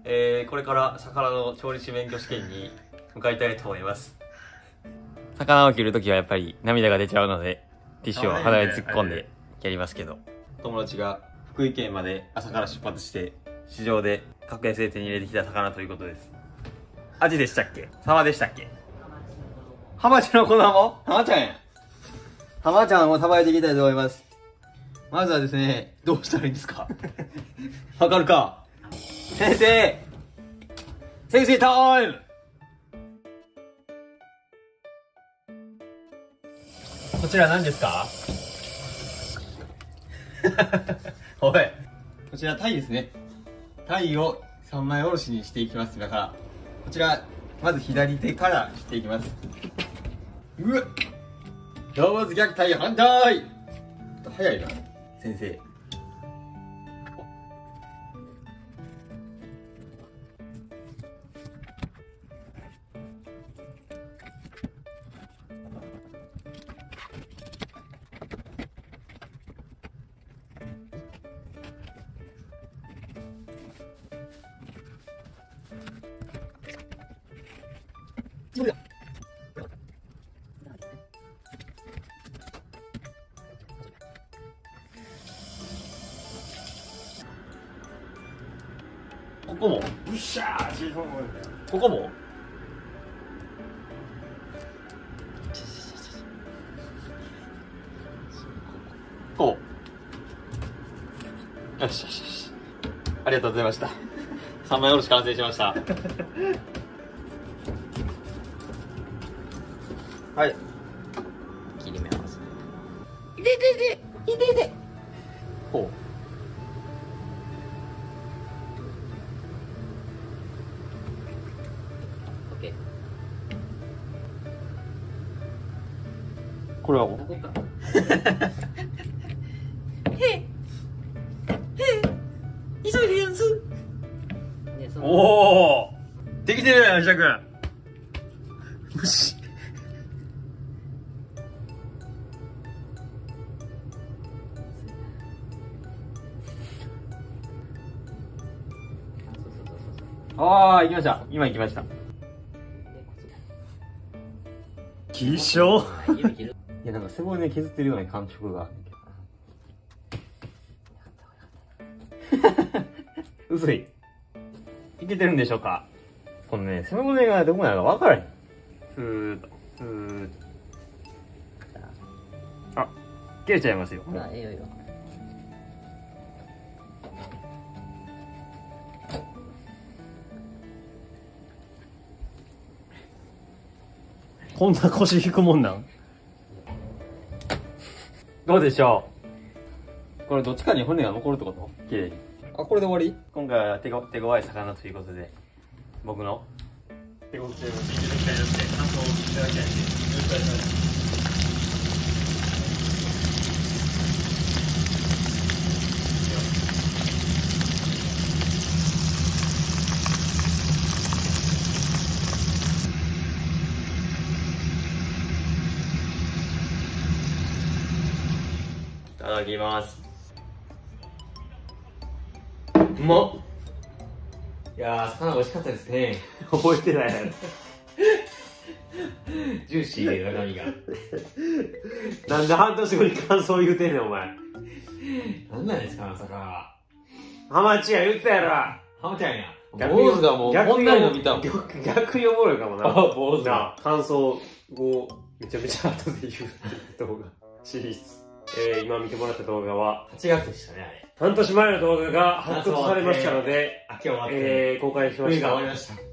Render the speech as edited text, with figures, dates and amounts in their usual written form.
これから魚の調理師免許試験に向かいたいと思います。魚を切るときはやっぱり涙が出ちゃうので、ティッシュを肌に突っ込んでやりますけど、友達が福井県まで朝から出発して市場で格安で手に入れてきた魚ということです。アジでしたっけ、サバでしたっけ。ハマチの子供、ハマちゃんや。ハマちゃんをさばいていきたいと思います。まずはですね、どうしたらいいんですか。わかるか。先生タイム。こちら何ですか。おい、こちらタイですね。タイを3枚おろしにしていきます。だからこちらまず左手からしていきます。うわっ、動物虐待反対。早いな先生。ここもうっしゃー、ここもこう。よしよしよし、ありがとうございました。3枚おろし完成しました。はい、切り目合わせて、いてこう。これはもう急いでやんす。おお、できてるやん、石田君。無視。ああ、行きました。今行きました。希少。いや、なんか背骨削ってるような感触があるけど。薄い。いけてるんでしょうか。このね、背骨がどこなのか分からへん。スーッと、スーッと。あ、切れちゃいますよ。あ、ええよ。こんな腰引くもんなん。どうでしょう。これどっちかに骨が残るってこと？綺麗に。あ、これで終わり？今回は手強い魚ということで、僕の手ごきを聞いていただきたいので、感想を聞いていただきたいので、よろしくお願いします。いただきます。うまっ。いやー、魚美味しかったですね。覚えてないやろ。ジューシーで中身が。なんで半年後に感想言うてんねん、お前。なんなんですか、まさか。ハマチや言ったやろ。ハマちゃんや。坊主がもう、こんなの見たもん。逆におもろいかもな。あ、坊主が。感想をめちゃめちゃ後で言うっていう動画。シリーズ。今見てもらった動画は8月でしたね、あれ。半年前の動画が発掘されましたので、公開しました。冬が終わりました。